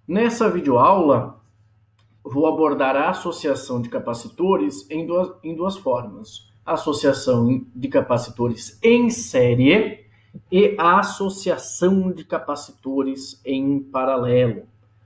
Nessa videoaula, vou abordar a associação de capacitores em duas formas. A associação de capacitores em série e a associação de capacitores em paralelo.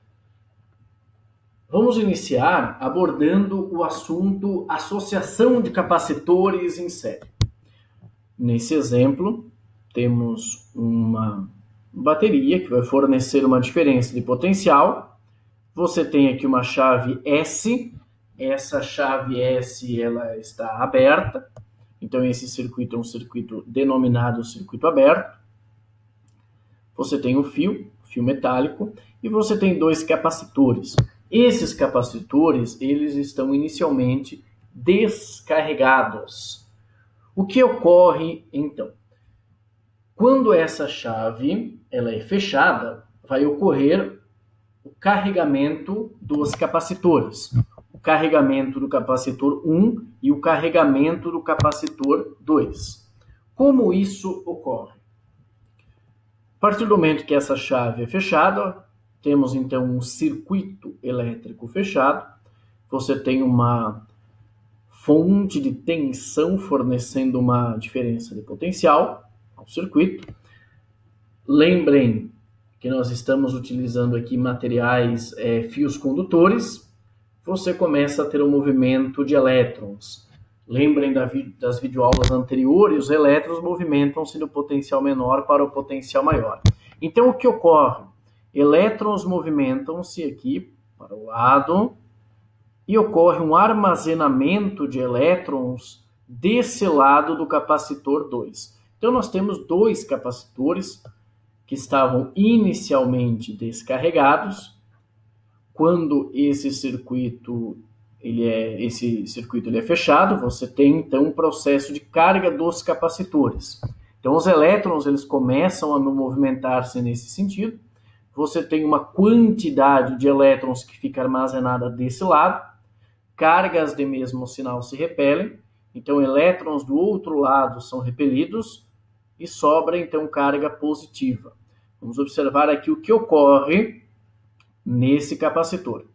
Vamos iniciar abordando o assunto associação de capacitores em série. Nesse exemplo, temos uma bateria que vai fornecer uma diferença de potencial. Você tem aqui uma chave S, essa chave S ela está aberta, então esse circuito é um circuito denominado circuito aberto. Você tem um fio metálico, e você tem dois capacitores. Esses capacitores, eles estão inicialmente descarregados. O que ocorre, então? Quando essa chave ela é fechada, vai ocorrer o carregamento dos capacitores. O carregamento do capacitor 1 e o carregamento do capacitor 2. Como isso ocorre? A partir do momento que essa chave é fechada, temos então um circuito elétrico fechado. Você tem uma fonte de tensão fornecendo uma diferença de potencial ao circuito. Lembrem que nós estamos utilizando aqui materiais, fios condutores. Você começa a ter um movimento de elétrons. Lembrem das videoaulas anteriores, os elétrons movimentam-se do potencial menor para o potencial maior. Então, o que ocorre? Elétrons movimentam-se aqui para o lado e ocorre um armazenamento de elétrons desse lado do capacitor 2. Então, nós temos dois capacitores que estavam inicialmente descarregados. Quando esse circuito ele é fechado, você tem então um processo de carga dos capacitores. Então os elétrons eles começam a movimentar-se nesse sentido. Você tem uma quantidade de elétrons que fica armazenada desse lado. Cargas de mesmo sinal se repelem. Então elétrons do outro lado são repelidos e sobra então carga positiva. Vamos observar aqui o que ocorre nesse capacitor.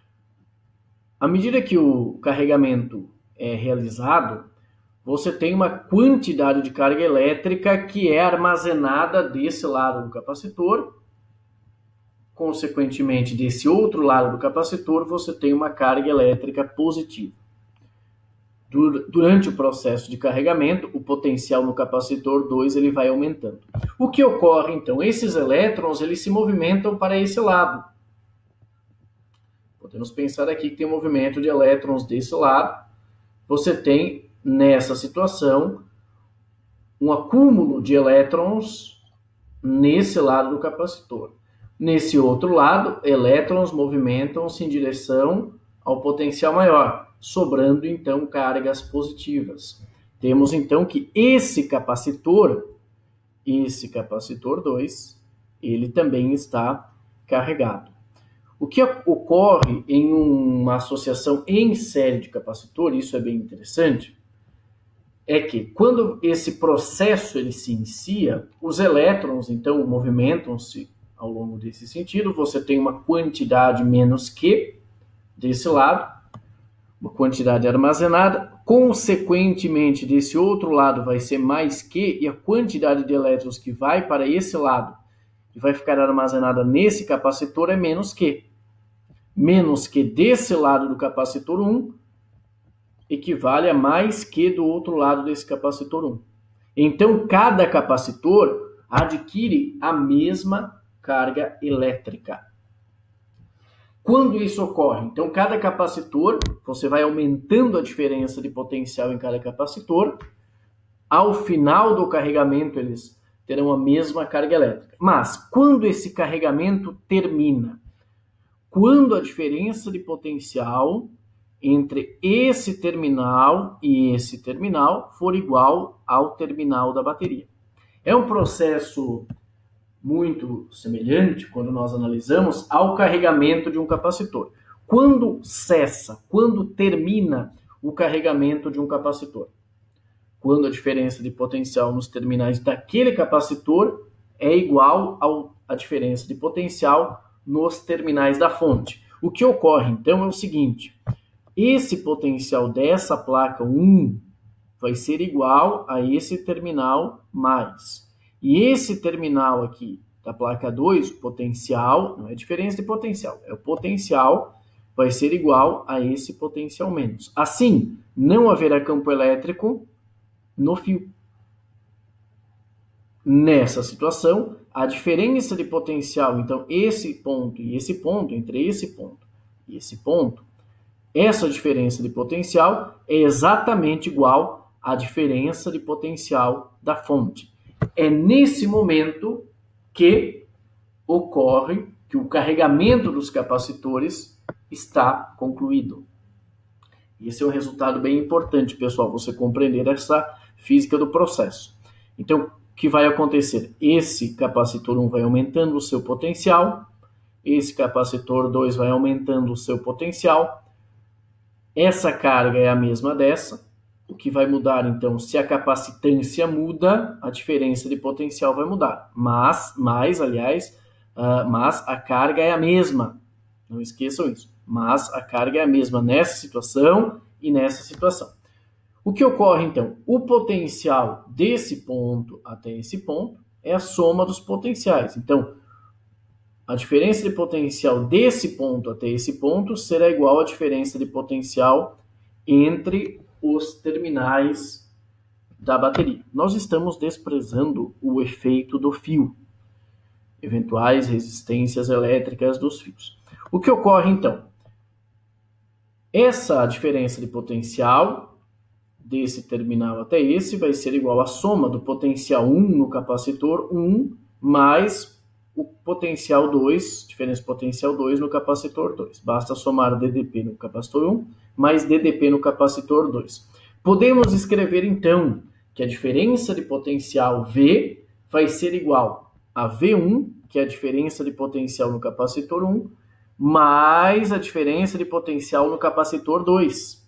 À medida que o carregamento é realizado, você tem uma quantidade de carga elétrica que é armazenada desse lado do capacitor. Consequentemente, desse outro lado do capacitor, você tem uma carga elétrica positiva. Durante o processo de carregamento, o potencial no capacitor 2 ele vai aumentando. O que ocorre, então? Esses elétrons eles se movimentam para esse lado. Podemos pensar aqui que tem um movimento de elétrons desse lado. Você tem, nessa situação, um acúmulo de elétrons nesse lado do capacitor. Nesse outro lado, elétrons movimentam-se em direção ao potencial maior, sobrando então cargas positivas. Temos então que esse capacitor 2, ele também está carregado. O que ocorre em uma associação em série de capacitor, isso é bem interessante, é que quando esse processo ele se inicia, os elétrons então movimentam-se ao longo desse sentido. Você tem uma quantidade menos Q desse lado, uma quantidade armazenada, consequentemente desse outro lado vai ser mais Q, e a quantidade de elétrons que vai para esse lado e vai ficar armazenada nesse capacitor é menos Q. Menos Q desse lado do capacitor 1 equivale a mais Q do outro lado desse capacitor 1. Então, cada capacitor adquire a mesma carga elétrica. Quando isso ocorre? Então, cada capacitor, você vai aumentando a diferença de potencial em cada capacitor. Ao final do carregamento, eles terão a mesma carga elétrica. Mas, quando esse carregamento termina? Quando a diferença de potencial entre esse terminal e esse terminal for igual ao terminal da bateria. É um processo muito semelhante quando nós analisamos ao carregamento de um capacitor. Quando cessa, quando termina o carregamento de um capacitor? Quando a diferença de potencial nos terminais daquele capacitor é igual à diferença de potencial nos terminais da fonte. O que ocorre, então, é o seguinte: esse potencial dessa placa 1 vai ser igual a esse terminal mais. E esse terminal aqui da placa 2, o potencial, não é diferença de potencial, é o potencial, vai ser igual a esse potencial menos. Assim, não haverá campo elétrico no fio. Nessa situação, a diferença de potencial, então, esse ponto e esse ponto, entre esse ponto e esse ponto, essa diferença de potencial é exatamente igual à diferença de potencial da fonte. É nesse momento que ocorre que o carregamento dos capacitores está concluído. Esse é um resultado bem importante, pessoal, você compreender essa física do processo. Então, o que vai acontecer? Esse capacitor 1 vai aumentando o seu potencial, esse capacitor 2 vai aumentando o seu potencial, essa carga é a mesma dessa. O que vai mudar, então, se a capacitância muda, a diferença de potencial vai mudar. Mas a carga é a mesma. Não esqueçam isso. Mas a carga é a mesma nessa situação e nessa situação. O que ocorre, então? O potencial desse ponto até esse ponto é a soma dos potenciais. Então, a diferença de potencial desse ponto até esse ponto será igual à diferença de potencial entre os terminais da bateria. Nós estamos desprezando o efeito do fio, eventuais resistências elétricas dos fios. O que ocorre, então? Essa diferença de potencial desse terminal até esse vai ser igual à soma do potencial 1 no capacitor 1 mais o potencial 2, diferença potencial 2 no capacitor 2. Basta somar DDP no capacitor 1 mais DDP no capacitor 2. Podemos escrever, então, que a diferença de potencial V vai ser igual a V1, que é a diferença de potencial no capacitor 1, mais a diferença de potencial no capacitor 2.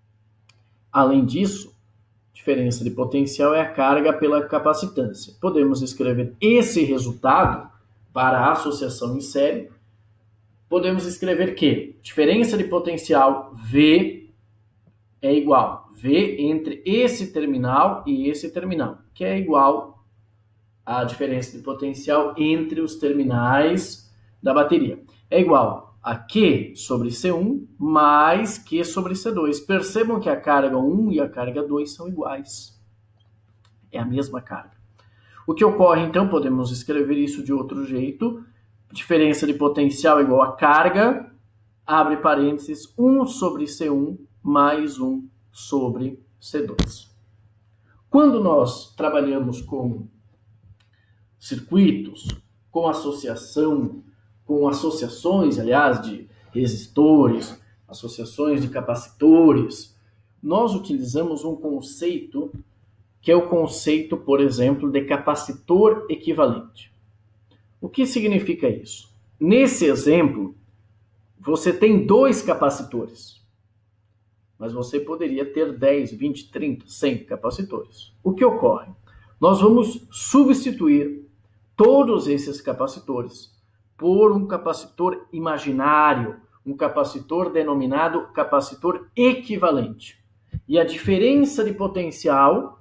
Além disso, diferença de potencial é a carga pela capacitância. Podemos escrever esse resultado para a associação em série. Podemos escrever que diferença de potencial V é igual V entre esse terminal e esse terminal, que é igual à diferença de potencial entre os terminais da bateria. É igual a Q sobre C1 mais Q sobre C2. Percebam que a carga 1 e a carga 2 são iguais. É a mesma carga. O que ocorre, então, podemos escrever isso de outro jeito. Diferença de potencial igual a carga, abre parênteses, 1 sobre C1 mais 1 sobre C2. Quando nós trabalhamos com circuitos, com associações, aliás, de resistores, associações de capacitores, nós utilizamos um conceito que é o conceito, por exemplo, de capacitor equivalente. O que significa isso? Nesse exemplo, você tem 2 capacitores, mas você poderia ter 10, 20, 30, 100 capacitores. O que ocorre? Nós vamos substituir todos esses capacitores por um capacitor imaginário, um capacitor denominado capacitor equivalente. E a diferença de potencial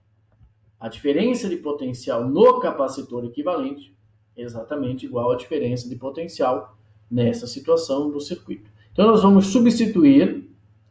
no capacitor equivalente é exatamente igual à diferença de potencial nessa situação do circuito. Então, nós vamos substituir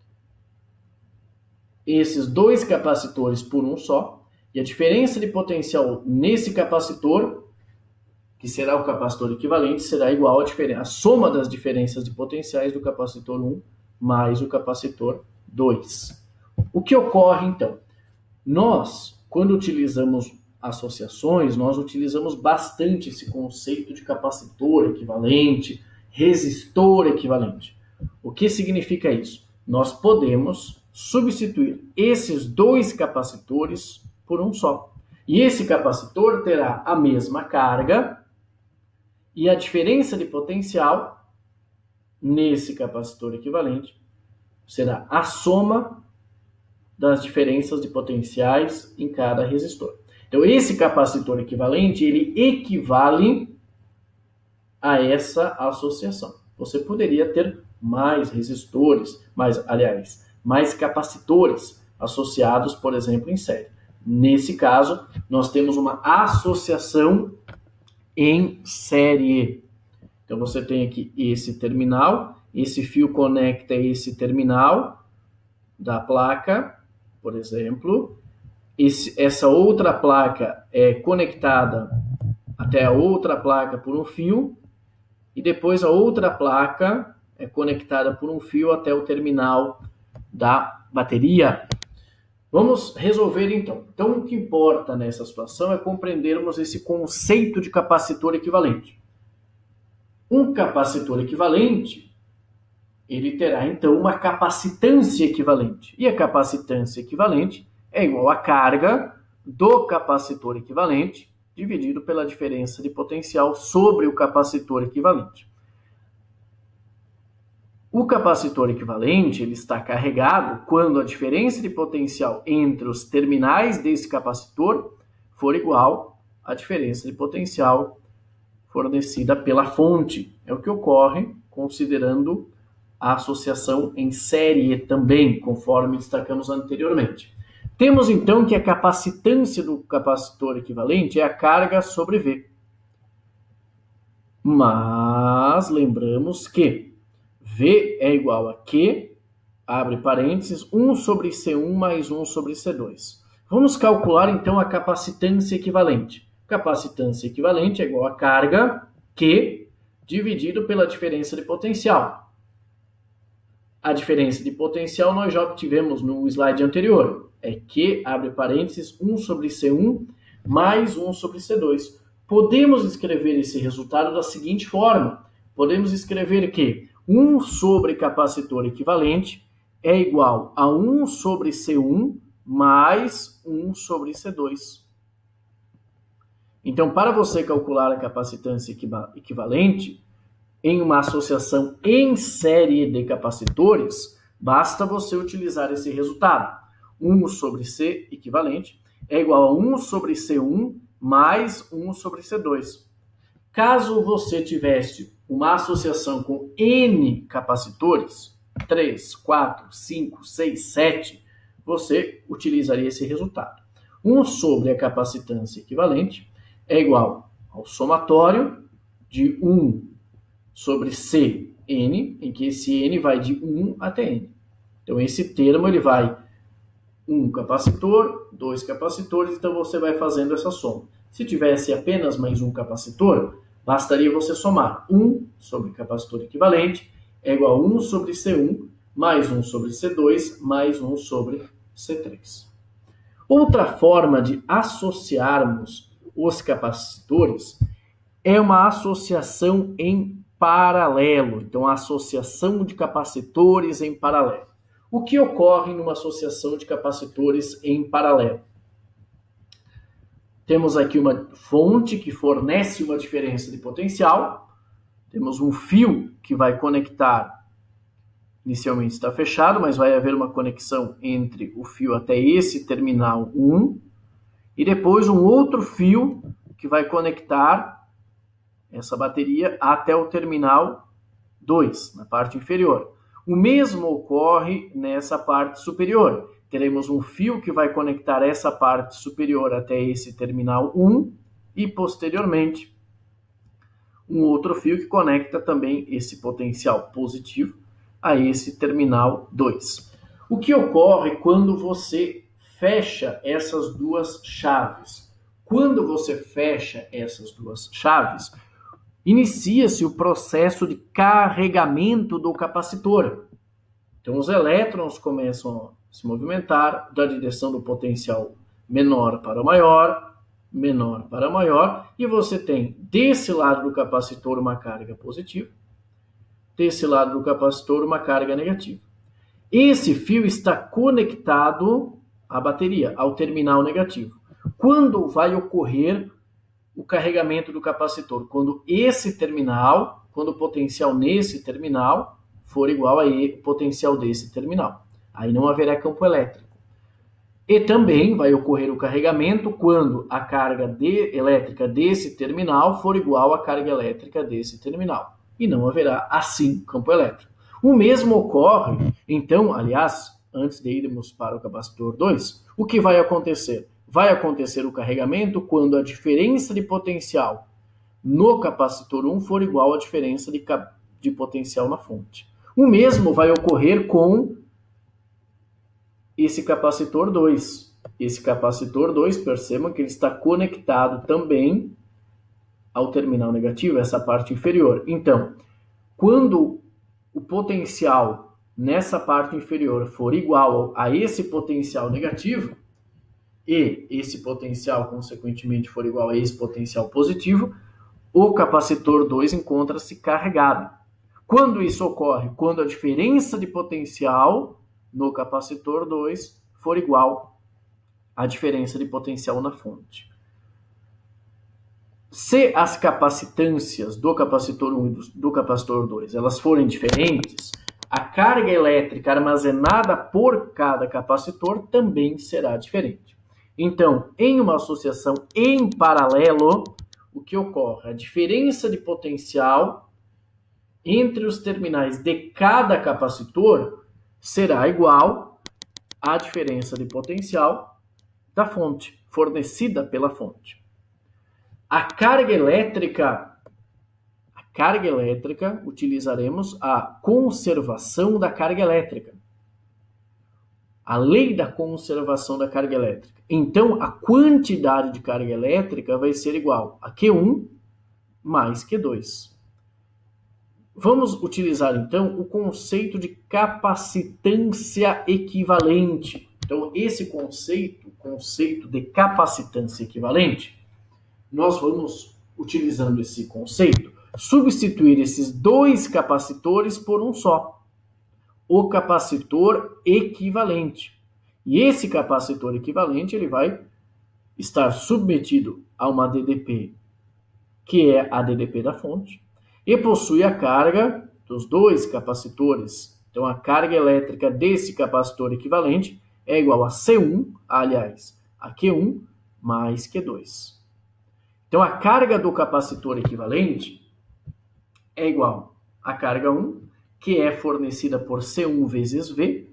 esses 2 capacitores por um só, e a diferença de potencial nesse capacitor, que será o capacitor equivalente, será igual à soma das diferenças de potenciais do capacitor 1 mais o capacitor 2. O que ocorre, então? Nós, quando utilizamos associações, nós utilizamos bastante esse conceito de capacitor equivalente, resistor equivalente. O que significa isso? Nós podemos substituir esses 2 capacitores por um só. E esse capacitor terá a mesma carga e a diferença de potencial nesse capacitor equivalente será a soma das diferenças de potenciais em cada resistor. Então, esse capacitor equivalente, ele equivale a essa associação. Você poderia ter mais resistores, mais capacitores associados, por exemplo, em série. Nesse caso, nós temos uma associação em série. Então, você tem aqui esse terminal, esse fio conecta esse terminal da placa, por exemplo. Essa outra placa é conectada até a outra placa por um fio, e depois a outra placa é conectada por um fio até o terminal da bateria. Vamos resolver então. Então, o que importa nessa situação é compreendermos esse conceito de capacitor equivalente. Um capacitor equivalente, ele terá então uma capacitância equivalente. E a capacitância equivalente é igual à carga do capacitor equivalente dividido pela diferença de potencial sobre o capacitor equivalente. O capacitor equivalente ele está carregado quando a diferença de potencial entre os terminais desse capacitor for igual à diferença de potencial fornecida pela fonte. É o que ocorre considerando a associação em série também, conforme destacamos anteriormente. Temos então que a capacitância do capacitor equivalente é a carga sobre V. Mas lembramos que V é igual a Q, abre parênteses, 1 sobre C1 mais 1 sobre C2. Vamos calcular então a capacitância equivalente. Capacitância equivalente é igual a carga Q dividido pela diferença de potencial. A diferença de potencial nós já obtivemos no slide anterior. É Q, abre parênteses, 1 sobre C1 mais 1 sobre C2. Podemos escrever esse resultado da seguinte forma. Podemos escrever que 1 sobre capacitor equivalente é igual a 1 sobre C1 mais 1 sobre C2. Então, para você calcular a capacitância equivalente, em uma associação em série de capacitores, basta você utilizar esse resultado. 1 sobre C equivalente é igual a 1 sobre C1 mais 1 sobre C2. Caso você tivesse uma associação com N capacitores, 3, 4, 5, 6, 7, você utilizaria esse resultado. 1 sobre a capacitância equivalente é igual ao somatório de 1 sobre C, N, em que esse N vai de 1 até N. Então, esse termo ele vai 1 capacitor, 2 capacitores, então você vai fazendo essa soma. Se tivesse apenas mais um capacitor, bastaria você somar 1 sobre capacitor equivalente é igual a 1 sobre C1 mais 1 sobre C2 mais 1 sobre C3. Outra forma de associarmos os capacitores é uma associação em paralelo. Então, a associação de capacitores em paralelo. O que ocorre numa associação de capacitores em paralelo? Temos aqui uma fonte que fornece uma diferença de potencial. Temos um fio que vai conectar, inicialmente está fechado, mas vai haver uma conexão entre o fio até esse terminal 1 e depois um outro fio que vai conectar essa bateria até o terminal 2, na parte inferior. O mesmo ocorre nessa parte superior. Teremos um fio que vai conectar essa parte superior até esse terminal 1 e, posteriormente, um outro fio que conecta também esse potencial positivo a esse terminal 2. O que ocorre quando você fecha essas duas chaves? Quando você fecha essas duas chaves, inicia-se o processo de carregamento do capacitor. Então, os elétrons começam a se movimentar da direção do potencial menor para maior, e você tem desse lado do capacitor uma carga positiva, desse lado do capacitor uma carga negativa. Esse fio está conectado à bateria, ao terminal negativo. Quando vai ocorrer o carregamento do capacitor? Quando esse terminal, quando o potencial nesse terminal for igual ao potencial desse terminal. Aí não haverá campo elétrico. E também vai ocorrer o carregamento quando a carga elétrica desse terminal for igual à carga elétrica desse terminal. E não haverá, assim, campo elétrico. O mesmo ocorre, então, aliás, antes de irmos para o capacitor 2, o que vai acontecer? Vai acontecer o carregamento quando a diferença de potencial no capacitor 1 for igual à diferença de potencial na fonte. O mesmo vai ocorrer com esse capacitor 2. Esse capacitor 2, percebam que ele está conectado também ao terminal negativo, essa parte inferior. Então, quando o potencial nessa parte inferior for igual a esse potencial negativo, e esse potencial, consequentemente, for igual a esse potencial positivo, o capacitor 2 encontra-se carregado. Quando isso ocorre? Quando a diferença de potencial no capacitor 2 for igual à diferença de potencial na fonte. Se as capacitâncias do capacitor 1 e do capacitor 2 elas forem diferentes, a carga elétrica armazenada por cada capacitor também será diferente. Então, em uma associação em paralelo, o que ocorre? A diferença de potencial entre os terminais de cada capacitor será igual à diferença de potencial da fonte, fornecida pela fonte. A carga elétrica, utilizaremos a conservação da carga elétrica. A lei da conservação da carga elétrica. Então, a quantidade de carga elétrica vai ser igual a Q1 mais Q2. Vamos utilizar, então, o conceito de capacitância equivalente. Então, esse conceito de capacitância equivalente, nós vamos, utilizando esse conceito, substituir esses dois capacitores por um só. O capacitor equivalente. E esse capacitor equivalente, ele vai estar submetido a uma DDP, que é a DDP da fonte, e possui a carga dos dois capacitores. Então, a carga elétrica desse capacitor equivalente é igual a C1, aliás, a Q1 mais Q2. Então, a carga do capacitor equivalente é igual à carga 1, que é fornecida por C1 vezes V,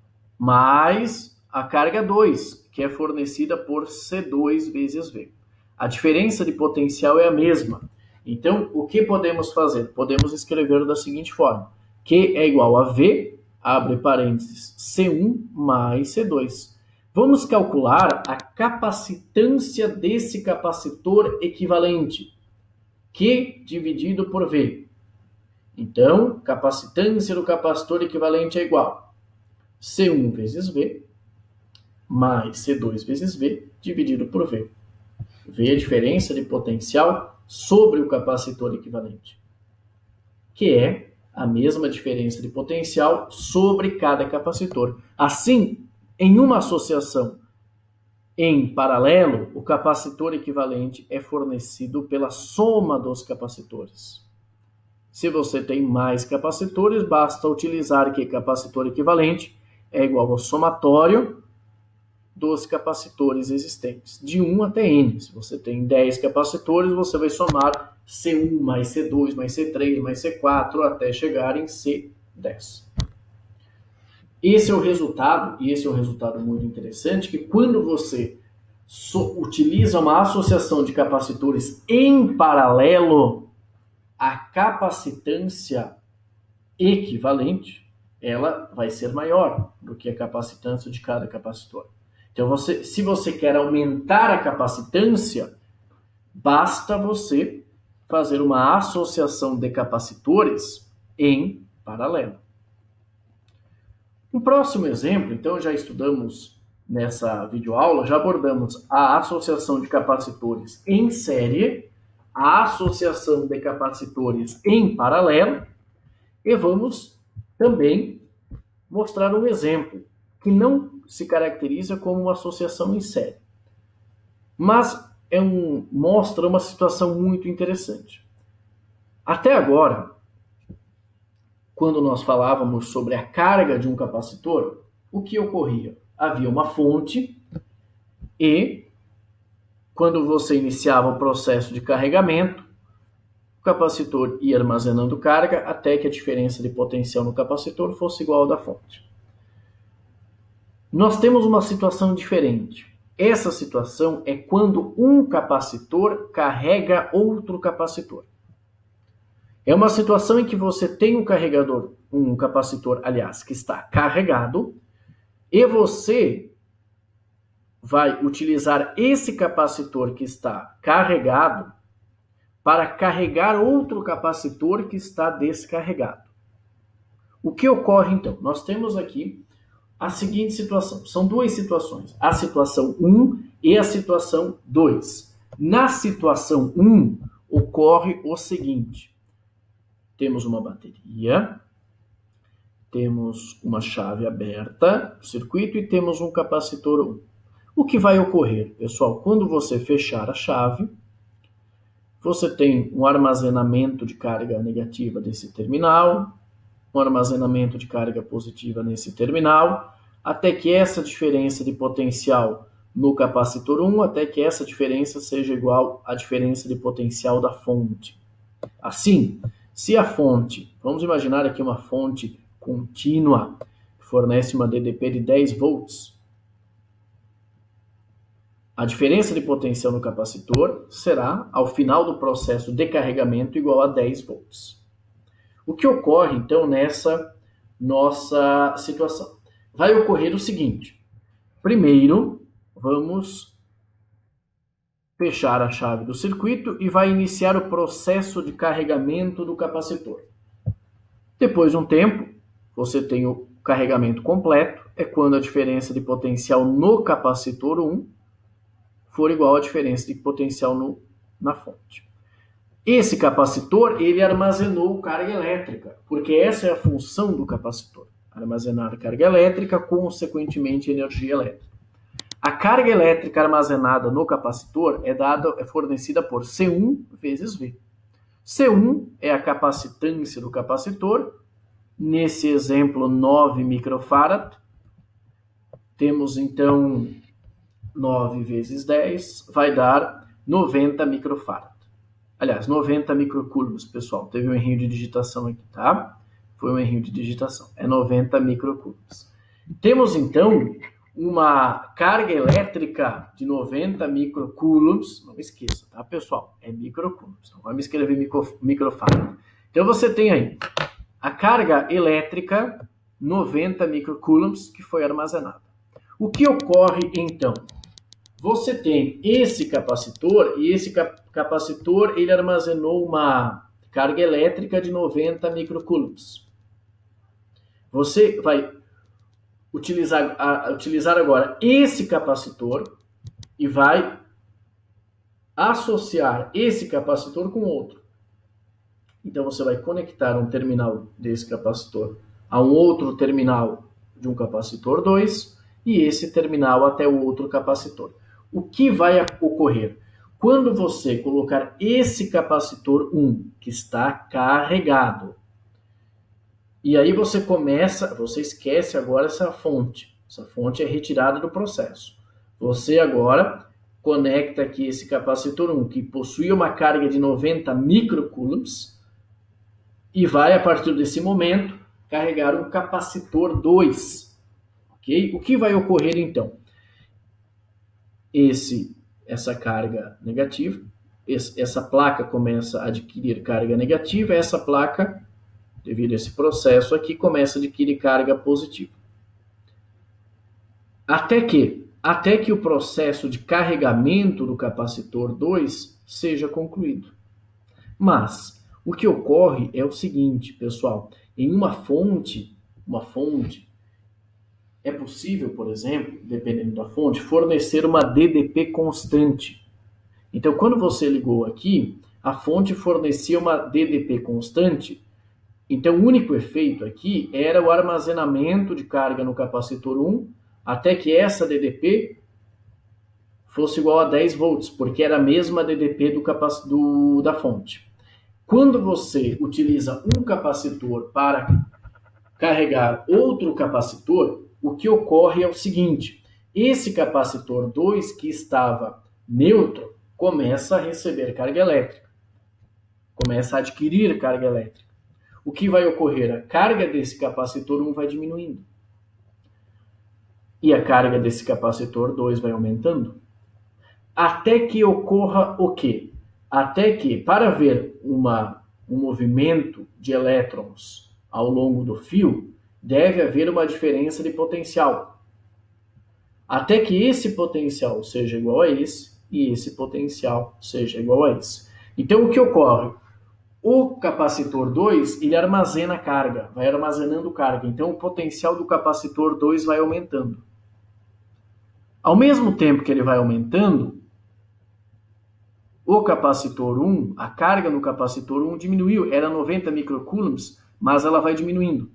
mais a carga 2, que é fornecida por C2 vezes V. A diferença de potencial é a mesma. Então, o que podemos fazer? Podemos escrever da seguinte forma: Q é igual a V, abre parênteses, C1 mais C2. Vamos calcular a capacitância desse capacitor equivalente, Q dividido por V. Então, capacitância do capacitor equivalente é igual a C1 vezes V, mais C2 vezes V, dividido por V. V é a diferença de potencial sobre o capacitor equivalente, que é a mesma diferença de potencial sobre cada capacitor. Assim, em uma associação em paralelo, o capacitor equivalente é fornecido pela soma dos capacitores. Se você tem mais capacitores, basta utilizar que capacitor equivalente é igual ao somatório dos capacitores existentes, de 1 até N. Se você tem 10 capacitores, você vai somar C1 mais C2 mais C3 mais C4 até chegar em C10. Esse é o resultado, e esse é um resultado muito interessante, que quando você utiliza uma associação de capacitores em paralelo, a capacitância equivalente, ela vai ser maior do que a capacitância de cada capacitor. Então, se você quer aumentar a capacitância, basta você fazer uma associação de capacitores em paralelo. Um próximo exemplo, então, já estudamos nessa videoaula, já abordamos a associação de capacitores em série, a associação de capacitores em paralelo, e vamos também mostrar um exemplo que não se caracteriza como uma associação em série, mas mostra uma situação muito interessante. Até agora, quando nós falávamos sobre a carga de um capacitor, o que ocorria? Havia uma fonte E, quando você iniciava o processo de carregamento, o capacitor ia armazenando carga até que a diferença de potencial no capacitor fosse igual ao da fonte. Nós temos uma situação diferente. Essa situação é quando um capacitor carrega outro capacitor. É uma situação em que você tem um capacitor, aliás, que está carregado, e você vai utilizar esse capacitor que está carregado para carregar outro capacitor que está descarregado. O que ocorre então? Nós temos aqui a seguinte situação. São duas situações. A situação 1 e a situação 2. Na situação 1, ocorre o seguinte. Temos uma bateria, temos uma chave aberta do circuito e temos um capacitor 1. O que vai ocorrer, pessoal? Quando você fechar a chave, você tem um armazenamento de carga negativa desse terminal, um armazenamento de carga positiva nesse terminal, até que essa diferença de potencial no capacitor 1, até que essa diferença seja igual à diferença de potencial da fonte. Assim, se a fonte, vamos imaginar aqui uma fonte contínua, que fornece uma DDP de 10 volts, a diferença de potencial no capacitor será, ao final do processo de carregamento, igual a 10 volts. O que ocorre, então, nessa nossa situação? Vai ocorrer o seguinte. Primeiro, vamos fechar a chave do circuito e vai iniciar o processo de carregamento do capacitor. Depois de um tempo, você tem o carregamento completo, é quando a diferença de potencial no capacitor 1 for igual à diferença de potencial na fonte. Esse capacitor, ele armazenou carga elétrica, porque essa é a função do capacitor, armazenar carga elétrica, consequentemente energia elétrica. A carga elétrica armazenada no capacitor é fornecida por C1 vezes V. C1 é a capacitância do capacitor, nesse exemplo 9 microfarad. Temos então 9 vezes 10 vai dar 90 microfarad. Aliás, 90 microcoulombs, pessoal. Teve um errinho de digitação aqui, tá? Foi um errinho de digitação. É 90 microcoulombs. Temos então uma carga elétrica de 90 microcoulombs. Não esqueça, tá, pessoal? É microcoulombs. Não vai me escrever microfarad. Então você tem aí a carga elétrica 90 microcoulombs que foi armazenada. O que ocorre então? Você tem esse capacitor e esse capacitor ele armazenou uma carga elétrica de 90 microcoulombs. Você vai utilizar agora esse capacitor e vai associar esse capacitor com outro. Então você vai conectar um terminal desse capacitor a um outro terminal de um capacitor 2 e esse terminal até o outro capacitor. O que vai ocorrer? Quando você colocar esse capacitor 1, que está carregado, e aí você esquece agora essa fonte. Essa fonte é retirada do processo. Você agora conecta aqui esse capacitor 1, que possui uma carga de 90 microcoulombs, e vai, a partir desse momento, carregar um capacitor 2. Okay? O que vai ocorrer então? Essa carga negativa, essa placa começa a adquirir carga negativa, essa placa, devido a esse processo aqui, começa a adquirir carga positiva. Até que o processo de carregamento do capacitor 2 seja concluído. Mas o que ocorre é o seguinte, pessoal, em uma fonte é possível, por exemplo, dependendo da fonte, fornecer uma DDP constante. Então, quando você ligou aqui, a fonte fornecia uma DDP constante. Então, o único efeito aqui era o armazenamento de carga no capacitor 1, até que essa DDP fosse igual a 10 volts, porque era a mesma DDP da fonte. Quando você utiliza um capacitor para carregar outro capacitor, o que ocorre é o seguinte: esse capacitor 2 que estava neutro começa a receber carga elétrica, começa a adquirir carga elétrica. O que vai ocorrer? A carga desse capacitor 1 vai diminuindo. E a carga desse capacitor 2 vai aumentando. Até que ocorra o quê? Até que, para haver um movimento de elétrons ao longo do fio, deve haver uma diferença de potencial. Até que esse potencial seja igual a esse, e esse potencial seja igual a esse. Então, o que ocorre? O capacitor 2, ele armazena carga, vai armazenando carga. Então, o potencial do capacitor 2 vai aumentando. Ao mesmo tempo que ele vai aumentando, o capacitor 1, a carga no capacitor 1 diminuiu, era 90 microcoulombs, mas ela vai diminuindo.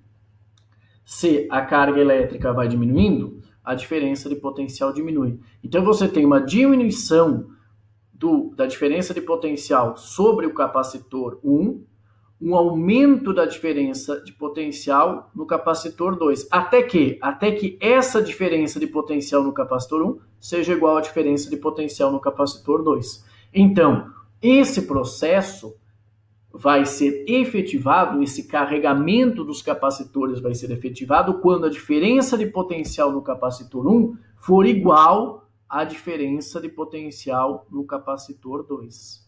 Se a carga elétrica vai diminuindo, a diferença de potencial diminui. Então você tem uma diminuição da diferença de potencial sobre o capacitor 1, um aumento da diferença de potencial no capacitor 2. Até que essa diferença de potencial no capacitor 1 seja igual à diferença de potencial no capacitor 2. Então, esse processo vai ser efetivado, esse carregamento dos capacitores vai ser efetivado quando a diferença de potencial no capacitor 1 for igual à diferença de potencial no capacitor 2.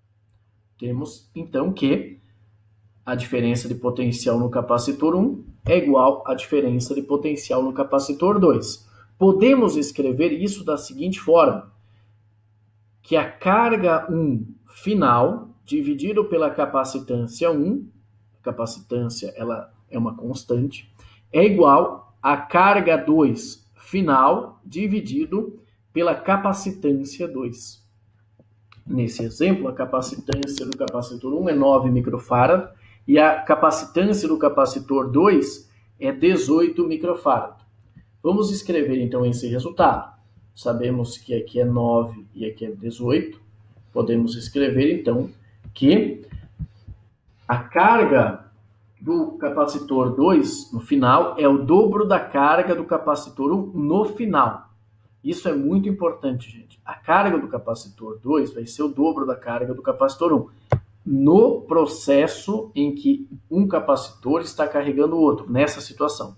Temos, então, que a diferença de potencial no capacitor 1 é igual à diferença de potencial no capacitor 2. Podemos escrever isso da seguinte forma, que a carga 1 final dividido pela capacitância 1, a capacitância ela é uma constante, é igual a carga 2 final dividido pela capacitância 2. Nesse exemplo, a capacitância do capacitor 1 é 9 microfarad e a capacitância do capacitor 2 é 18 microfarad. Vamos escrever então esse resultado. Sabemos que aqui é 9 e aqui é 18. Podemos escrever então que a carga do capacitor 2 no final é o dobro da carga do capacitor 1 no final. Isso é muito importante, gente. A carga do capacitor 2 vai ser o dobro da carga do capacitor 1 no processo em que um capacitor está carregando o outro, nessa situação.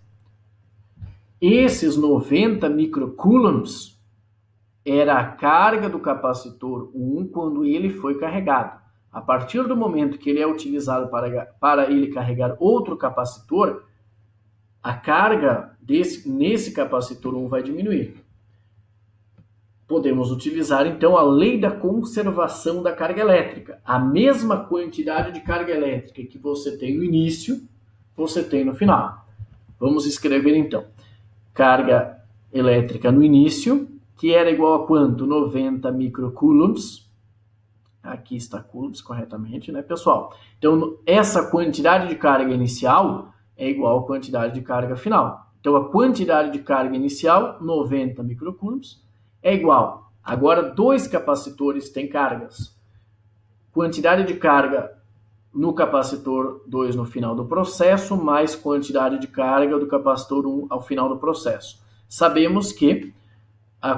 Esses 90 microcoulombs era a carga do capacitor 1 quando ele foi carregado. A partir do momento que ele é utilizado para ele carregar outro capacitor, a carga nesse capacitor 1 vai diminuir. Podemos utilizar, então, a lei da conservação da carga elétrica. A mesma quantidade de carga elétrica que você tem no início, você tem no final. Vamos escrever, então, carga elétrica no início, que era igual a quanto? 90 microcoulombs. Aqui está coulombs corretamente, né, pessoal? Então, essa quantidade de carga inicial é igual à quantidade de carga final. Então, a quantidade de carga inicial, 90 microcoulombs, é igual. Agora, dois capacitores têm cargas. Quantidade de carga no capacitor 2 no final do processo, mais quantidade de carga do capacitor 1 ao final do processo. Sabemos que a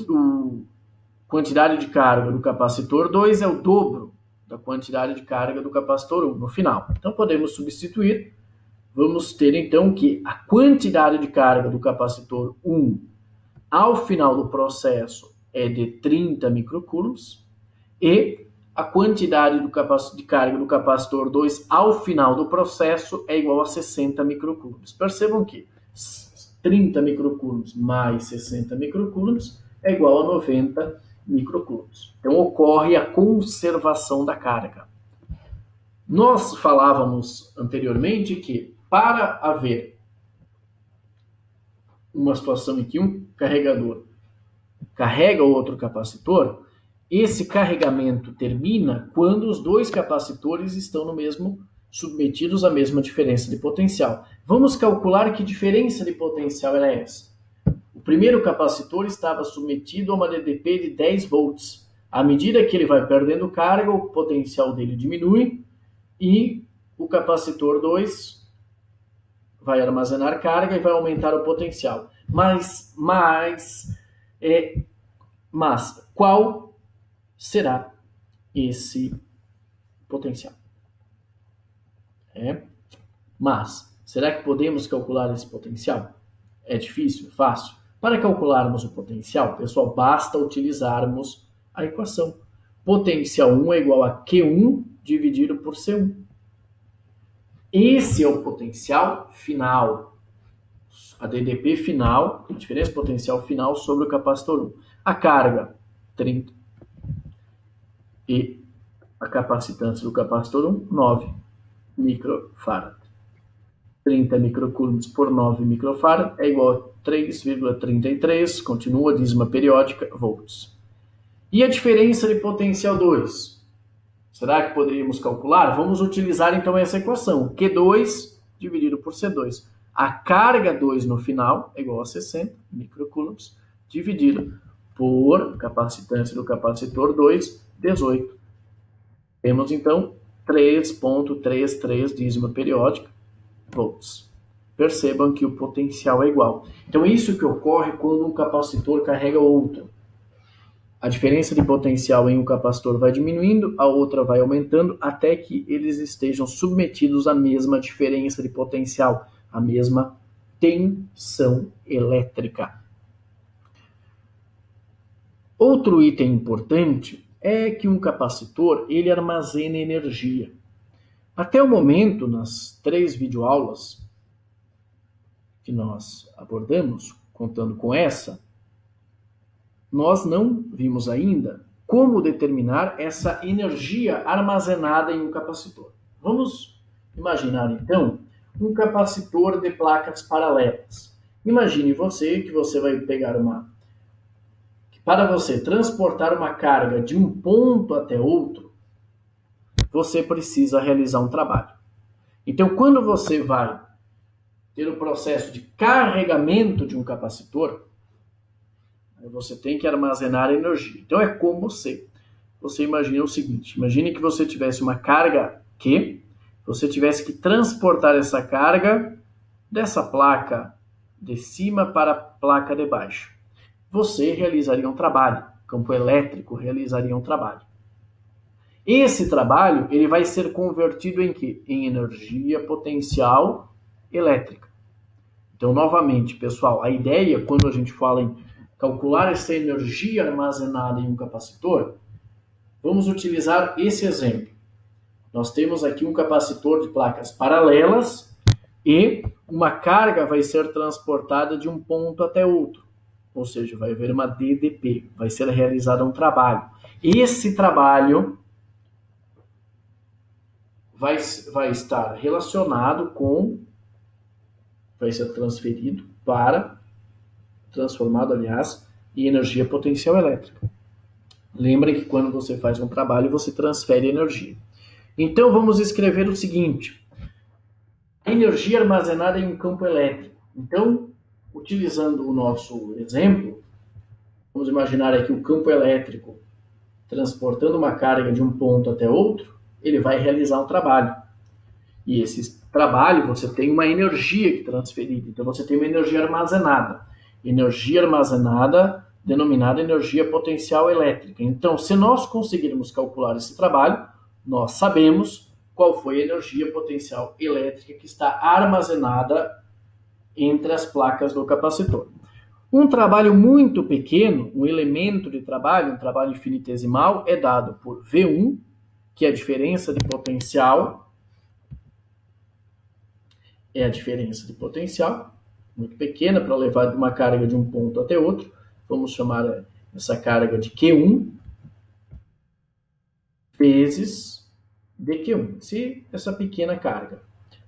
quantidade de carga do capacitor 2 é o dobro da quantidade de carga do capacitor 1 no final. Então, podemos substituir. Vamos ter, então, que a quantidade de carga do capacitor 1 ao final do processo é de 30 microcoulombs e a quantidade de carga do capacitor 2 ao final do processo é igual a 60 microcoulombs. Percebam que 30 microcoulombs mais 60 microcoulombs é igual a 90 microcoulombs. Então, ocorre a conservação da carga. Nós falávamos anteriormente que para haver uma situação em que um carregador carrega o outro capacitor, esse carregamento termina quando os dois capacitores estão submetidos à mesma diferença de potencial. Vamos calcular que diferença de potencial era essa. O primeiro capacitor estava submetido a uma DDP de 10 volts. À medida que ele vai perdendo carga, o potencial dele diminui e o capacitor 2 vai armazenar carga e vai aumentar o potencial. Mas Mas qual será esse potencial? Mas, será que podemos calcular esse potencial? É difícil? Fácil? Para calcularmos o potencial, pessoal, basta utilizarmos a equação. Potencial 1 é igual a Q1 dividido por C1. Esse é o potencial final. A DDP final, a diferença potencial final sobre o capacitor 1. A carga, 30. E a capacitância do capacitor 1, 9 microfarad. 30 microcoulombs por 9 microfarad é igual a 3,33, continua a dízima periódica, volts. E a diferença de potencial 2? Será que poderíamos calcular? Vamos utilizar então essa equação. Q2 dividido por C2. A carga 2 no final é igual a 60 microcoulombs dividido por capacitância do capacitor 2, 18. Temos então 3,33 dízima periódica, volts. Percebam que o potencial é igual. Então, isso que ocorre quando um capacitor carrega outro. A diferença de potencial em um capacitor vai diminuindo, a outra vai aumentando, até que eles estejam submetidos à mesma diferença de potencial, à mesma tensão elétrica. Outro item importante é que um capacitor ele armazena energia. Até o momento, nas 3 videoaulas que nós abordamos, contando com essa, nós não vimos ainda como determinar essa energia armazenada em um capacitor. Vamos imaginar, então, um capacitor de placas paralelas. Imagine você que você vai pegar Para você transportar uma carga de um ponto até outro, você precisa realizar um trabalho. Então, quando você vai ter o processo de carregamento de um capacitor, você tem que armazenar energia. Então, é como você imagina o seguinte: imagine que você tivesse uma carga Q, você tivesse que transportar essa carga dessa placa de cima para a placa de baixo. Você realizaria um trabalho, o campo elétrico realizaria um trabalho. Esse trabalho ele vai ser convertido em quê? Em energia potencial elétrica. Então, novamente, pessoal, a ideia, quando a gente fala em calcular essa energia armazenada em um capacitor, vamos utilizar esse exemplo. Nós temos aqui um capacitor de placas paralelas e uma carga vai ser transportada de um ponto até outro. Ou seja, vai haver uma DDP, vai ser realizado um trabalho. Esse trabalho vai estar relacionado vai ser transformado, aliás, em energia potencial elétrica. Lembrem que quando você faz um trabalho, você transfere energia. Então, vamos escrever o seguinte: energia armazenada em um campo elétrico. Então, utilizando o nosso exemplo, vamos imaginar aqui o campo elétrico transportando uma carga de um ponto até outro, ele vai realizar um trabalho. E esse trabalho, você tem uma energia que é transferida. Então, você tem uma energia armazenada. Energia armazenada denominada energia potencial elétrica. Então, se nós conseguirmos calcular esse trabalho, nós sabemos qual foi a energia potencial elétrica que está armazenada entre as placas do capacitor. Um trabalho muito pequeno, um elemento de trabalho, um trabalho infinitesimal, é dado por V1, que é a diferença de potencial, muito pequena, para levar uma carga de um ponto até outro. Vamos chamar essa carga de Q1 vezes dQ1, se essa pequena carga.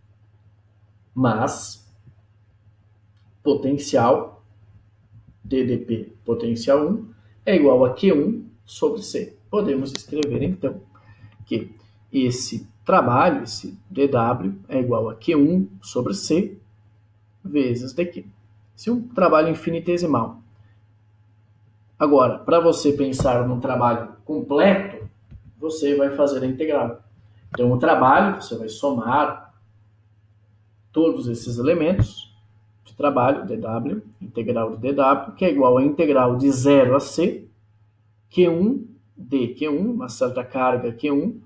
Mas potencial, DDP potencial 1, é igual a Q1 sobre C. Podemos escrever, então, que esse trabalho, esse dW, é igual a Q1 sobre C vezes dQ. Esse é um trabalho infinitesimal. Agora, para você pensar num trabalho completo, você vai fazer a integral. Então, o trabalho, você vai somar todos esses elementos de trabalho, dW, integral de dW, que é igual a integral de 0 a C, Q1, dQ1, uma certa carga Q1,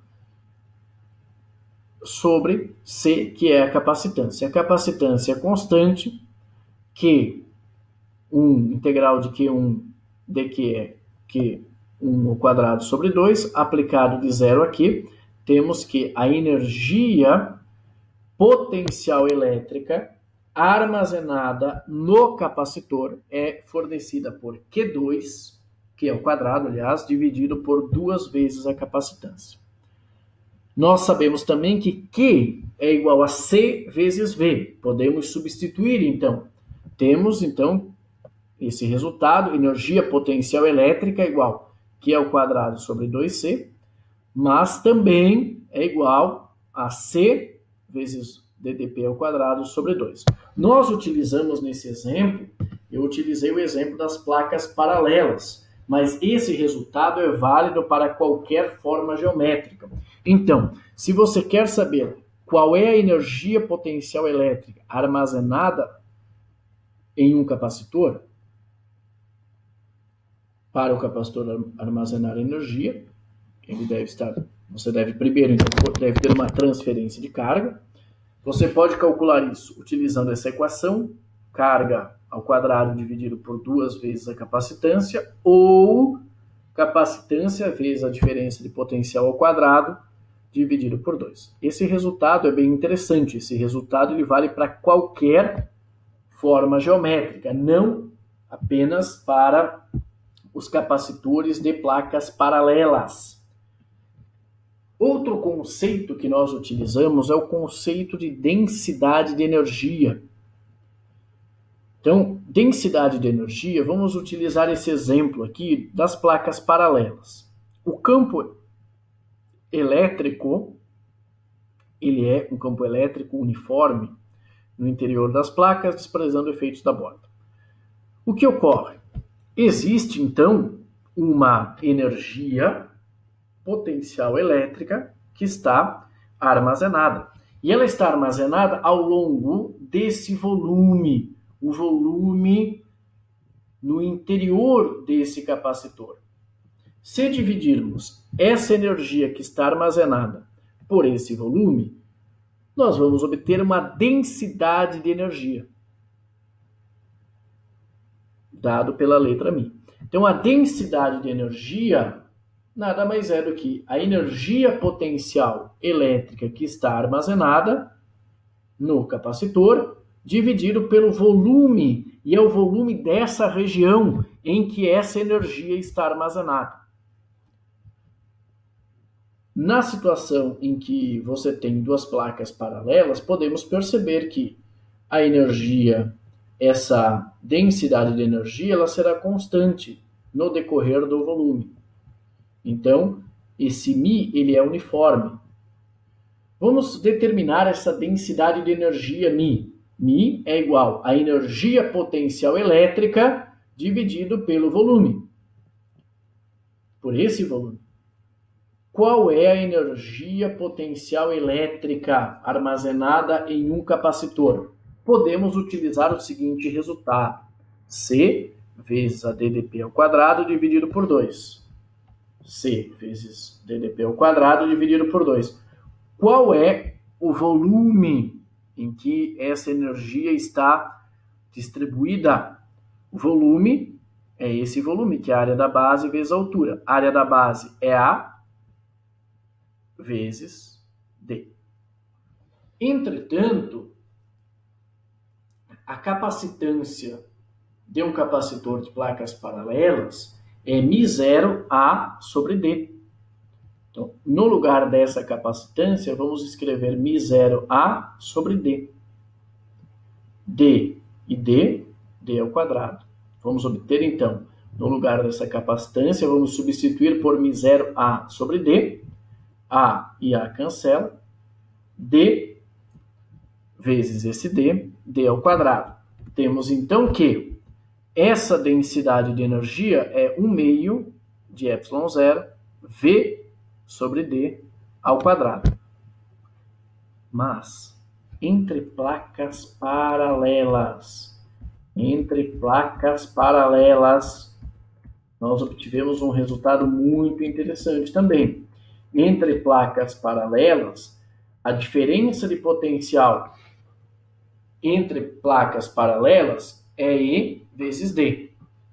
sobre C, que é a capacitância. A capacitância é constante, Q1, integral de Q1 dQ é Q1 ao quadrado sobre 2, aplicado de 0 a Q, temos que a energia potencial elétrica armazenada no capacitor é fornecida por Q2, que é o quadrado, aliás, dividido por 2 vezes a capacitância. Nós sabemos também que Q é igual a C vezes V. Podemos substituir, então. Temos, então, esse resultado, energia potencial elétrica é igual a Q ao quadrado sobre 2C, mas também é igual a C vezes dDP ao quadrado sobre 2. Nós utilizamos nesse exemplo, eu utilizei o exemplo das placas paralelas, mas esse resultado é válido para qualquer forma geométrica. Então, se você quer saber qual é a energia potencial elétrica armazenada em um capacitor, para o capacitor armazenar energia, você deve primeiro, então, deve ter uma transferência de carga. Você pode calcular isso utilizando essa equação, carga ao quadrado dividido por 2 vezes a capacitância, ou capacitância vezes a diferença de potencial ao quadrado dividido por 2. Esse resultado é bem interessante. Esse resultado ele vale para qualquer forma geométrica, não apenas para os capacitores de placas paralelas. Outro conceito que nós utilizamos é o conceito de densidade de energia. Então, densidade de energia, vamos utilizar esse exemplo aqui das placas paralelas. O campo elétrico, ele é um campo elétrico uniforme no interior das placas, desprezando efeitos da borda. O que ocorre? Existe, então, uma energia potencial elétrica que está armazenada. E ela está armazenada ao longo desse volume, o volume no interior desse capacitor. Se dividirmos essa energia que está armazenada por esse volume, nós vamos obter uma densidade de energia, dado pela letra μ. Então, a densidade de energia nada mais é do que a energia potencial elétrica que está armazenada no capacitor, dividido pelo volume, e é o volume dessa região em que essa energia está armazenada. Na situação em que você tem duas placas paralelas, podemos perceber que a energia, essa densidade de energia, ela será constante no decorrer do volume. Então, esse μ ele é uniforme. Vamos determinar essa densidade de energia μ. μ é igual à energia potencial elétrica dividido pelo volume. Por esse volume. Qual é a energia potencial elétrica armazenada em um capacitor? Podemos utilizar o seguinte resultado. C vezes a dDP ao quadrado dividido por 2. C vezes dDP ao quadrado dividido por 2. Qual é o volume em que essa energia está distribuída? O volume é esse volume, que é a área da base vezes a altura. A área da base é A vezes D. Entretanto, a capacitância de um capacitor de placas paralelas é μ0A sobre D. Então, no lugar dessa capacitância, vamos escrever μ0A sobre D. D e D, D ao quadrado. Vamos obter, então, no lugar dessa capacitância, vamos substituir por μ0A sobre D. A e A cancela. D vezes esse D, D ao quadrado. Temos, então, que essa densidade de energia é 1/2 de ε0 V sobre D ao quadrado. Mas, entre placas paralelas, entre placas paralelas, nós obtivemos um resultado muito interessante também. Entre placas paralelas, a diferença de potencial entre placas paralelas é E vezes D.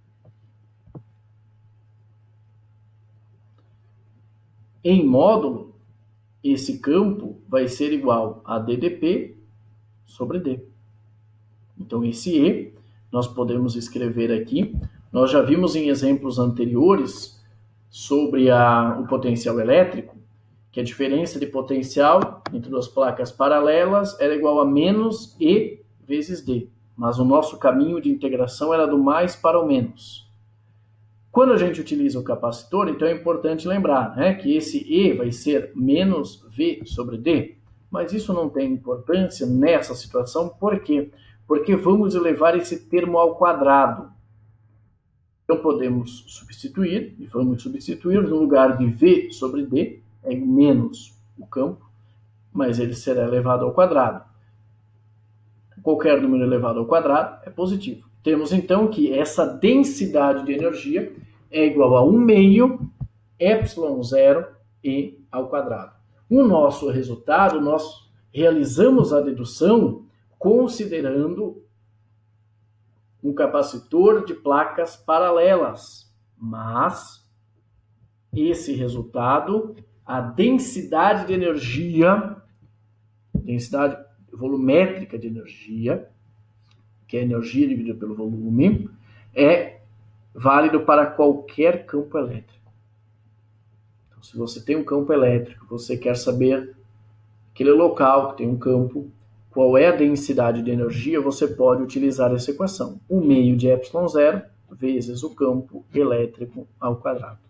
Em módulo, esse campo vai ser igual a ddP sobre D. Então, esse E, nós podemos escrever aqui. Nós já vimos em exemplos anteriores sobre o potencial elétrico, que a diferença de potencial entre duas placas paralelas era igual a menos E vezes D. Mas o nosso caminho de integração era do mais para o menos. Quando a gente utiliza o capacitor, então é importante lembrar, né, que esse E vai ser menos V sobre D. Mas isso não tem importância nessa situação, por quê? Porque vamos elevar esse termo ao quadrado. Então podemos substituir, e vamos substituir no lugar de V sobre D, é menos o campo, mas ele será elevado ao quadrado. Qualquer número elevado ao quadrado é positivo. Temos então que essa densidade de energia é igual a 1 meio ε0 E ao quadrado. O nosso resultado, nós realizamos a dedução considerando um capacitor de placas paralelas, mas esse resultado, a densidade de energia, densidade volumétrica de energia, que é a energia dividida pelo volume, é válido para qualquer campo elétrico. Então, se você tem um campo elétrico, você quer saber aquele local que tem um campo, qual é a densidade de energia, você pode utilizar essa equação. 1 meio de ε0 vezes o campo elétrico ao quadrado.